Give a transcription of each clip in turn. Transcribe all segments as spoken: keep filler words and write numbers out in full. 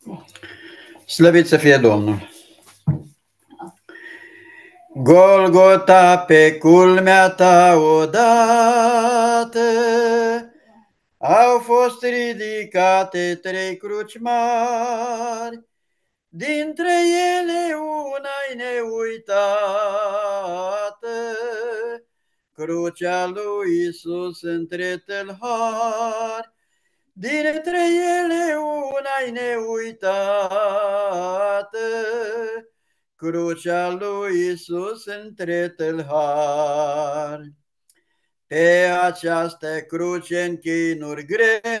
Slăvit să fie Domnul! Golgota pe culmea ta odată au fost ridicate trei cruci mari, dintre ele una-i neuitată, crucea lui Iisus între tâlhari. Dintre ele una-i neuitată, crucea lui Iisus între tâlhari. Pe această cruce în chinuri grele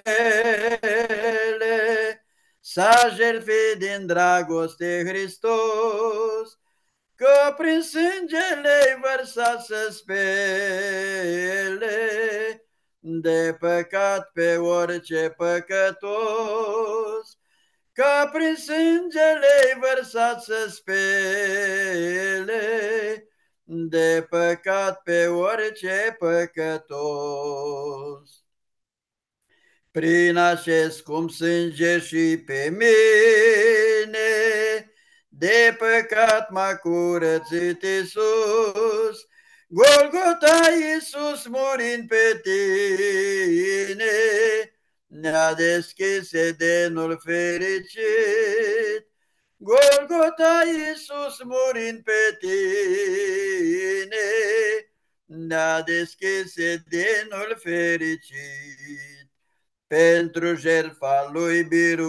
s-a jertfit din dragoste Hristos, că prin sângele vărsat să spele de păcat pe orice păcătos, ca prin sângele vărsat să spele de păcat pe orice păcătos. Prin acest scump sânge și pe mine de păcat m-a curățit Iisus, Golgota Iisus murind pe tine, ne-a deschis Edenul fericit. Golgota Iisus murind pe tine, ne-a deschis Edenul fericit. Pentru jertfa lui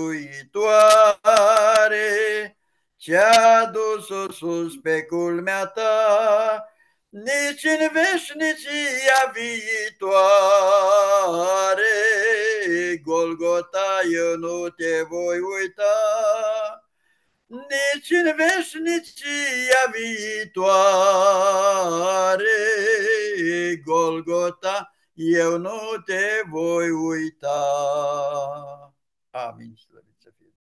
biruitoare, ce-a dus-o sus pe culmea ta, nici în veșnicia viitoare, Golgota, eu nu te voi uita. Nici în veșnicia viitoare, Golgota, eu nu te voi uita. Amin.